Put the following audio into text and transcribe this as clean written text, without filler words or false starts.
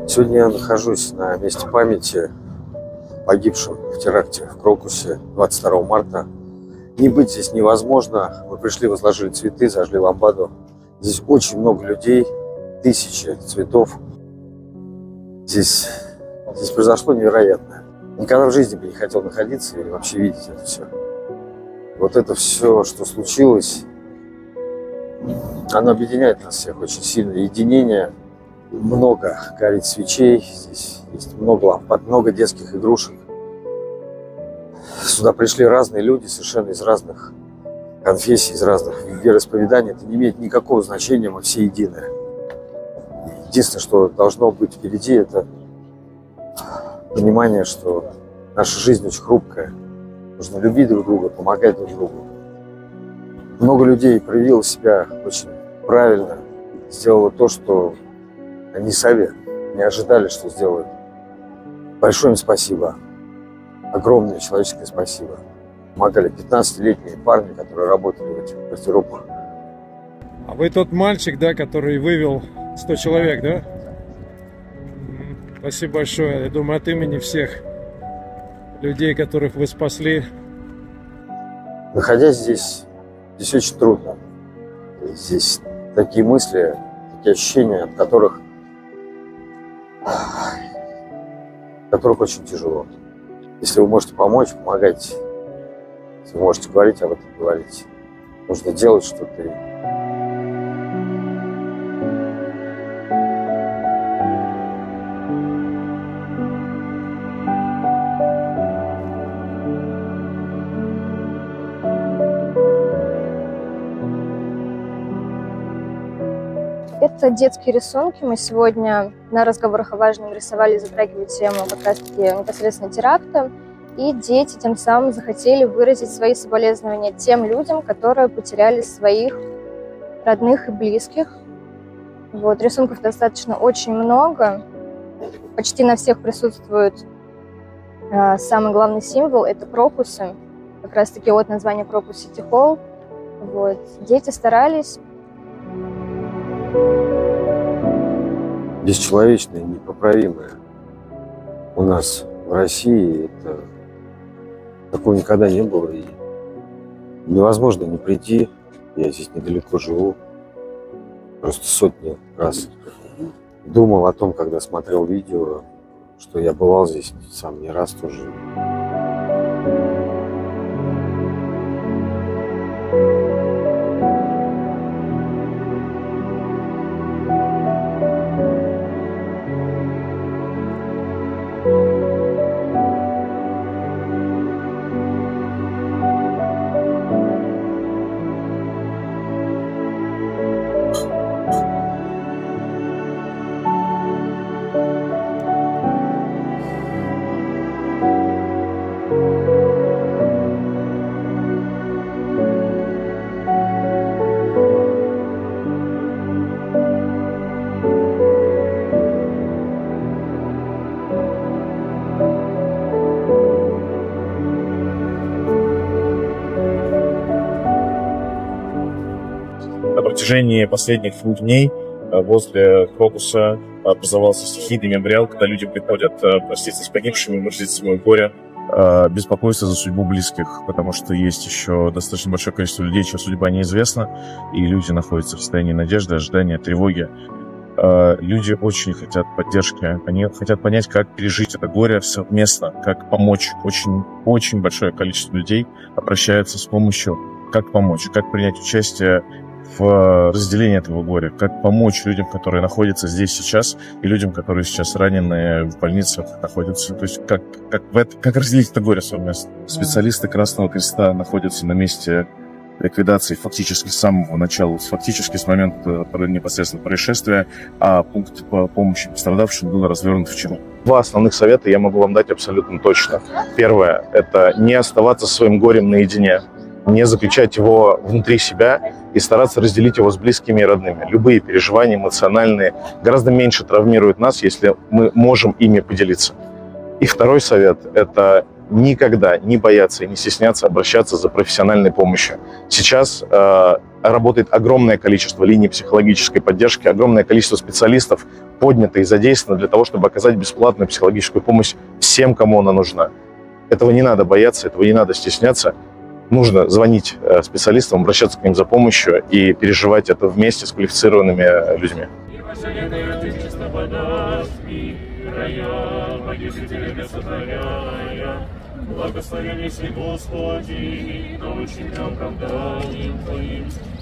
Сегодня я нахожусь на месте памяти погибшим в теракте в Крокусе 22 марта. Не быть здесь невозможно. Мы пришли, возложили цветы, зажгли лампаду. Здесь очень много людей, тысячи цветов. Здесь произошло невероятное. Никогда в жизни бы не хотел находиться или вообще видеть это все. Вот это все, что случилось, оно объединяет нас всех очень сильно. Единение, много горит свечей, здесь есть много лампад, много детских игрушек. Сюда пришли разные люди, совершенно из разных конфессий, из разных вероисповеданий. Это не имеет никакого значения, мы все едины. Единственное, что должно быть впереди, это понимание, что наша жизнь очень хрупкая. Нужно любить друг друга, помогать друг другу. Много людей проявило себя очень правильно, сделало то, что они сами не ожидали, что сделают. Большое им спасибо. Огромное человеческое спасибо. Помогали 15-летние парни, которые работали в этих гардеробах. А вы тот мальчик, да, который вывел 100 человек, да? Спасибо большое. Я думаю, от имени всех людей, которых вы спасли. Находясь здесь очень трудно. Здесь такие мысли, такие ощущения, от которых очень тяжело. Если вы можете помочь, помогайте. Если вы можете говорить об этом, говорите. Нужно делать что-то. Это детские рисунки. Мы сегодня на разговорах о важном рисовали, затрагивали тему как раз-таки непосредственно теракта. И дети тем самым захотели выразить свои соболезнования тем людям, которые потеряли своих родных и близких. Вот, рисунков достаточно очень много. Почти на всех присутствует самый главный символ – это крокусы. Как раз-таки от названия Крокус Сити Холл. Вот. Дети старались. Бесчеловечное, непоправимое у нас в России. Такого никогда не было. И невозможно не прийти. Я здесь недалеко живу. Просто сотни раз думал о том, когда смотрел видео, что я бывал здесь сам не раз тоже. На протяжении последних 2 дней возле Крокуса образовался стихийный мемориал, когда люди приходят проститься с погибшими, выразить свое горе, беспокойство за судьбу близких, потому что есть еще достаточно большое количество людей, чья судьба неизвестна, и люди находятся в состоянии надежды, ожидания, тревоги. Люди очень хотят поддержки, они хотят понять, как пережить это горе совместно, как помочь. Очень большое количество людей обращаются с помощью, как помочь, как принять участие в разделении этого горя, как помочь людям, которые находятся здесь сейчас, и людям, которые сейчас ранены в больницах находятся. То есть как разделить это горе совместно. Специалисты Красного Креста находятся на месте ликвидации фактически с самого начала, фактически с момента непосредственно происшествия, а пункт по помощи пострадавшим был развернут вчера. 2 основных совета я могу вам дать абсолютно точно. Первое – это не оставаться со своим горем наедине, не заключать его внутри себя и стараться разделить его с близкими и родными. Любые переживания эмоциональные гораздо меньше травмируют нас, если мы можем ими поделиться. И второй совет – это никогда не бояться и не стесняться обращаться за профессиональной помощью. Сейчас работает огромное количество линий психологической поддержки, огромное количество специалистов поднято и задействовано для того, чтобы оказать бесплатную психологическую помощь всем, кому она нужна. Этого не надо бояться, этого не надо стесняться. Нужно звонить специалистам, обращаться к ним за помощью и переживать это вместе с квалифицированными людьми. Благословен Господи, научи меня оправданием Твоим.